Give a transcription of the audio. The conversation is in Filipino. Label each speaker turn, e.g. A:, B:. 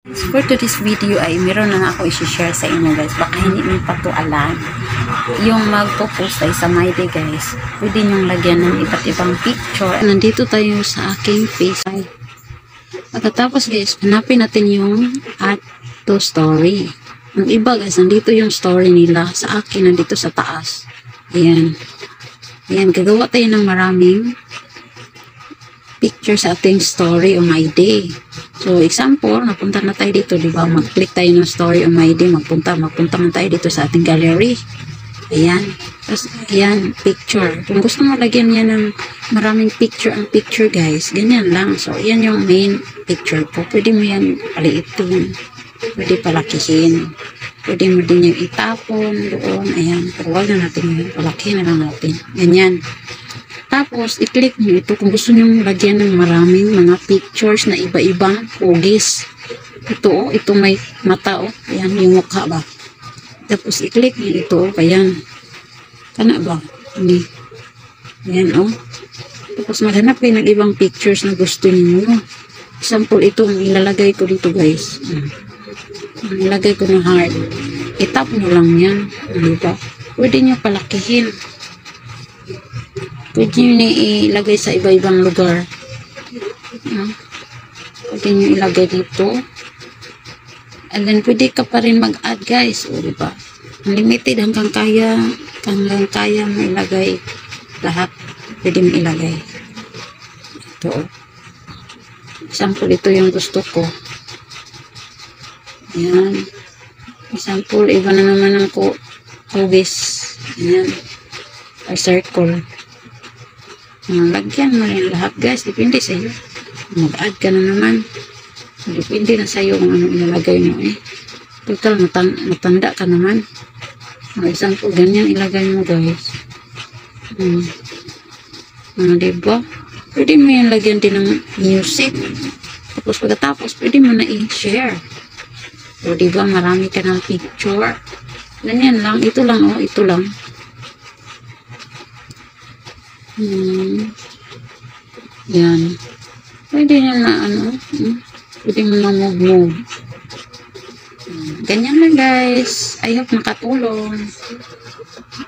A: For today's video ay meron na ako i-share sa inyo guys. Baka hindi nyo pa to alam. Yung magpo-post ay sa My Day guys. Pwede nyong lagyan ng iba't ibang picture. Nandito tayo sa aking Facebook. Pagkatapos guys, hanapin natin yung add to story. Ang iba guys, nandito yung story nila. Sa akin, nandito sa taas. Ayan. Ayan, gagawa tayo ng maraming picture sa ating story on My Day. So, example, napunta na tayo dito, di ba? Mag-click tayo ng story on My Day, magpunta man tayo dito sa ating gallery. Ayan. Tapos, ayan, picture. Kung gusto mo lagyan yan ng maraming picture ang picture, guys, ganyan lang. So, ayan yung main picture po. Pwede mo yan paliitin. Pwede palakihin. Pwede mo din yung itapon doon. Ayan. Pero wag na natin yun. Palakihin na lang natin. Ganyan. Tapos, i-click nyo ito kung gusto nyo lagyan ng maraming mga pictures na iba-ibang hugis. Ito, ito may mata, oh. Ayan, yung mukha ba. Tapos, i-click nyo ito, ayan. Kana ba? Hindi. Ayan, oh. Tapos, maghanap kayo ng ibang pictures na gusto niyo. Example, ito, ang ilalagay ko dito, guys. Ang ilagay ko ng heart. I-tap nyo lang yan. Diba? Pwede nyo palakihin. Pwede nyo ilagay sa iba-ibang lugar. Pwede nyo ilagay dito. And then, pwede ka pa rin mag-add, guys. O, diba? Unlimited hanggang kaya mo ilagay lahat. Pwede mo ilagay. Ito. Example, ito yung gusto ko. Ayan. Example, iba na naman ang hugis. Ayan. Or circle. Lagyan mo rin lahat guys, depende sa iyo. Mag-add ka na naman, depende na sa iyo kung ano ilalagay mo eh. Total, matanda ka naman. For example, ganyan ilagay mo guys. Diba? Pwede mo yan lagyan din ng music. Tapos pagkatapos, pwede mo na i-share. So, diba, marami ka ng picture. Ganyan lang, ito lang oh, ito lang. Yan. Pwede na ano. Pwede mo na move. Ganyan lang guys. I hope nakatulong.